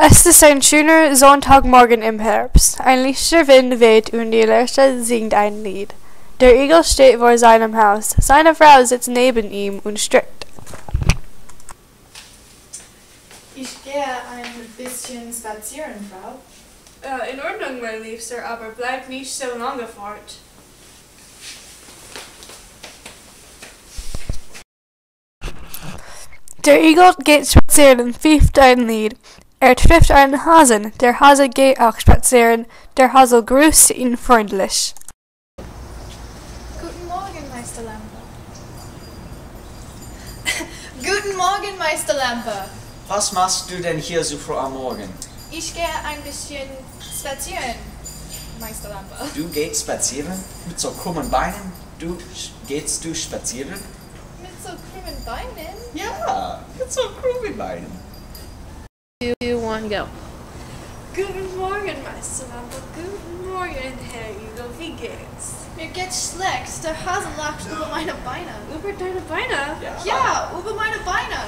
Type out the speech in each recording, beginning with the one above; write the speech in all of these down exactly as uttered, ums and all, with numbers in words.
Es ist ein schöner Sonntagmorgen im Herbst. Ein leichter Wind weht und die Lerche singt ein Lied. Der Igel steht vor seinem Haus. Seine Frau sitzt neben ihm und strickt. Ich gehe ein bisschen spazieren, Frau. Uh, in Ordnung, mein Liebster, aber bleib nicht so lange fort. Der Igel geht spazieren und pfeift ein Lied. Er trifft einen Hasen. Der Hase geht auch spazieren. Der Hase grüßt ihn freundlich. Guten Morgen, Meister Lampe. Guten Morgen, Meister Lampe. Was machst du denn hier so früh am Morgen? Ich gehe ein bisschen spazieren, Meister Lampe. Du gehst spazieren? Mit so krummen Beinen? Du gehst du spazieren? Mit so krummen Beinen? Ja, mit so krummen Beinen. Two, one, go. Guten Morgen, Meister Lampe. Guten Morgen, Herr Igel. Wie geht's? Mir geht's schlecht. Der Hase lacht über meine Beine. Über deine Beine? Ja. Ja, über meine Beine.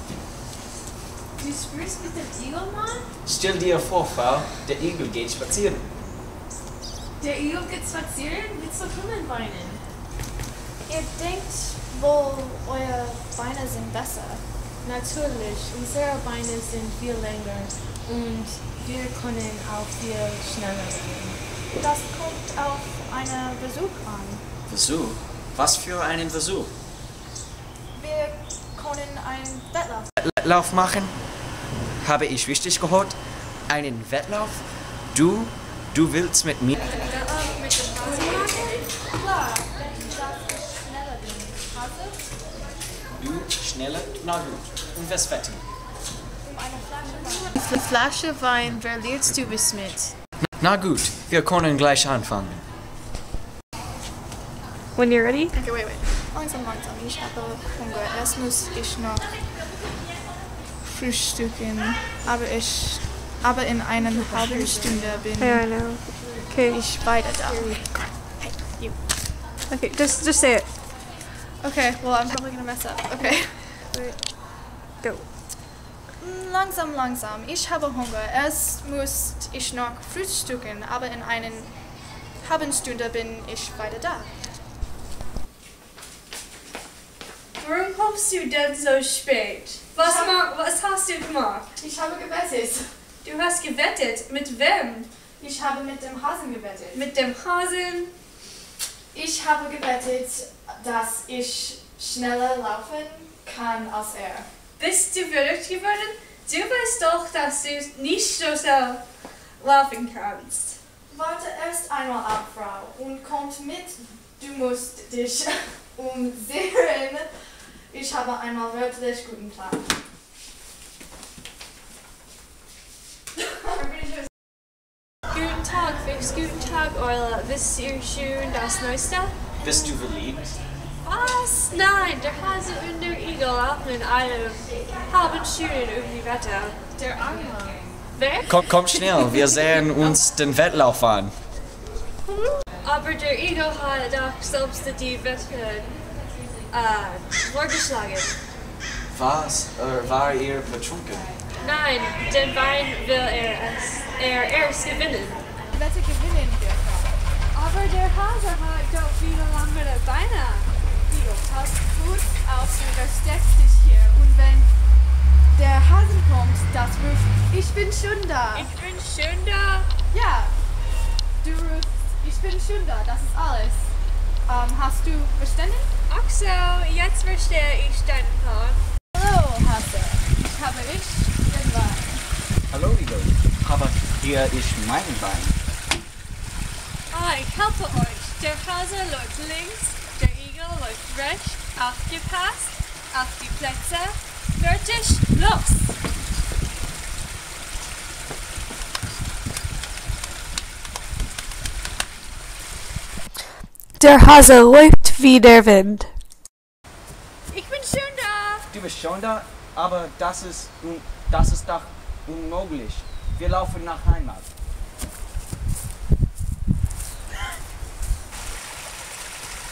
Du sprichst mit dem Igel, Mann? Stell dir vor, Frau, der Igel geht spazieren. Der Igel geht spazieren mit so krummen Beinen. Ihr denkt wohl, eure Beine sind besser. Natürlich, unsere Beine sind viel länger und wir können auch viel schneller gehen. Das kommt auf einen Besuch an. Versuch? Was für einen Versuch? Wir können einen Wettlauf. Wettlauf machen? Habe ich richtig gehört? Einen Wettlauf? Du? Du willst mit mir? Wettlauf mit dem Hase machen? Klar, wenn das schneller bin. Hase? Du schneller? Na gut. Und was wetten? Um eine Flasche Wein. Eine Flasche Wein, wer lädst du bis mit? Na gut, wir können gleich anfangen. When you're ready. Okay, wait, wait. Langsam, langsam. Ich habe Hunger. Erst muss ich noch frühstücken. Aber ich, aber in einer halben Stunde bin Yeah, I know. Okay. ich weiter da. Hey, you. Okay, just just say it. Okay, well, I'm probably gonna mess up. Okay. Go. Langsam, langsam. Ich habe Hunger. Erst muss ich noch frühstücken, aber in einer halben Stunde bin ich weiter da. Warum kommst du denn so spät? Was, ma was hast du gemacht? Ich habe gewettet. Du hast gewettet. Mit wem? Ich habe mit dem Hasen gewettet. Mit dem Hasen? Ich habe gewettet, dass ich schneller laufen kann als er. Bist du verrückt geworden? Du weißt doch, dass du nicht so schnell laufen kannst. Warte erst einmal ab, Frau, und kommt mit. Du musst dich umsehen. Ich habe einmal wirklich guten Plan. Guten Tag, Fix. Guten Tag, Orla. Wisst ihr schon das Neueste? Bist du verliebt? Was? Nein, der Hase und der Igel laufen in einem halben Stunde um die Wette. Der Arme. Wer? Komm, komm schnell, wir sehen uns den Wettlauf an. Aber der Igel hat auch selbst die Wette äh, vorgeschlagen. Was? Äh, war ihr betrunken? Nein, den Wein will er, es, er erst gewinnen. Die Wette gewinnen wir, Frau. Aber der Hase hat doch viel langere Beine. Igel, pass gut auf und versteck dich hier. Und wenn der Hasen kommt, das ruft, ich bin schon da. Ich bin schön da. Ja, du rufst, ich bin schon da, das ist alles. Ähm, hast du verstanden? Ach so, jetzt verstehe ich deinen Plan. Hallo, Hase. Ich habe ich den Wein. Hallo Igel, aber hier ist mein Bein. Ah, ich helfe euch. Der Hase läuft links, der Igel läuft rechts. Aufgepasst, auf die Plätze. Fertig, los! Der Hase läuft wie der Wind. Ich bin schon da. Du bist schon da, aber das ist, un das ist doch unmöglich. Wir laufen nach Heimat.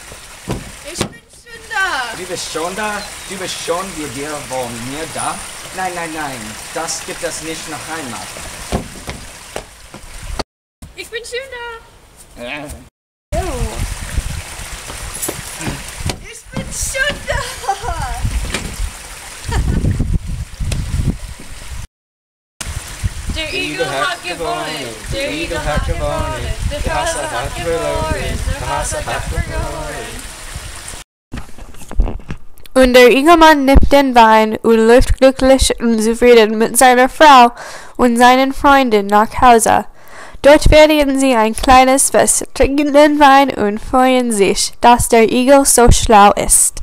Ich bin schon da. Du bist schon da, du bist schon wieder bei mir da. Nein, nein, nein, das gibt es nicht noch einmal. Ich bin schon da. Äh. Ich bin schon da! Der Igel hat gewonnen. Der Igel hat gewonnen. Der Hase hat verloren. Der Hase hat verloren. Und der Igelmann nimmt den Wein und läuft glücklich und zufrieden mit seiner Frau und seinen Freunden nach Hause. Dort werden sie ein kleines Fest, trinken den Wein und freuen sich, dass der Igel so schlau ist.